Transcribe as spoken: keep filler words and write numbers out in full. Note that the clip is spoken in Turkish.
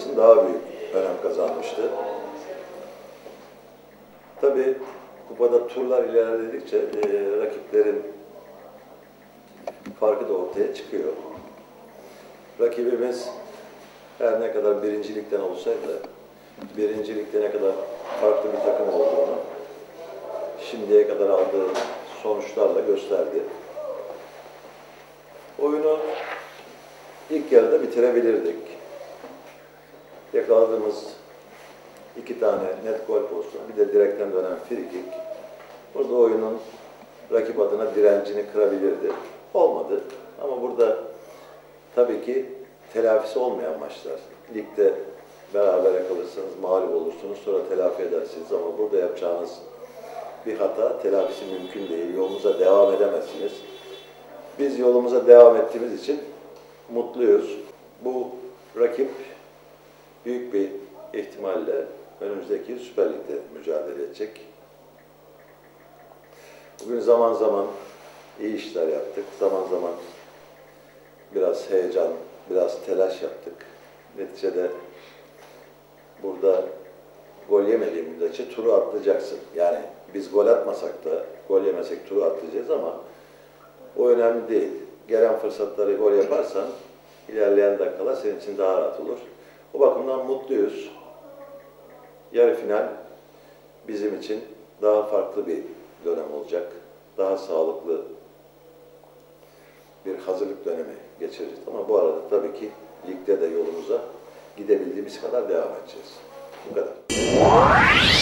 için daha büyük önem kazanmıştı. Tabii kupada turlar ilerledikçe e, rakiplerin farkı da ortaya çıkıyor. Rakibimiz her ne kadar birincilikten olsaydı, birincilikte ne kadar farklı bir takım olduğunu şimdiye kadar aldığı sonuçlarla gösterdi. Oyunu ilk yarıda bitirebilirdik. Yakaladığımız iki tane net gol pozisyonu, bir de direkten dönen free kick. Burada oyunun rakip adına direncini kırabilirdi. Olmadı. Ama burada tabii ki telafisi olmayan maçlar. Ligde berabere kalırsanız mağlup olursunuz, sonra telafi edersiniz ama burada yapacağınız bir hata telafisi mümkün değil. Yolunuza devam edemezsiniz. Biz yolumuza devam ettiğimiz için mutluyuz. Bu rakip büyük bir ihtimalle önümüzdeki Süper Lig'de mücadele edecek. Bugün zaman zaman iyi işler yaptık. Zaman zaman biraz heyecan, biraz telaş yaptık. Neticede burada gol yemediği müddetçe turu atlayacaksın. Yani biz gol atmasak da, gol yemesek turu atlayacağız ama o önemli değil. Gelen fırsatları gol yaparsan ilerleyen dakikalar senin için daha rahat olur. O bakımdan mutluyuz. Yarı final bizim için daha farklı bir dönem olacak. Daha sağlıklı bir hazırlık dönemi geçireceğiz. Ama bu arada tabii ki ligde de yolumuza gidebildiğimiz kadar devam edeceğiz. Bu kadar.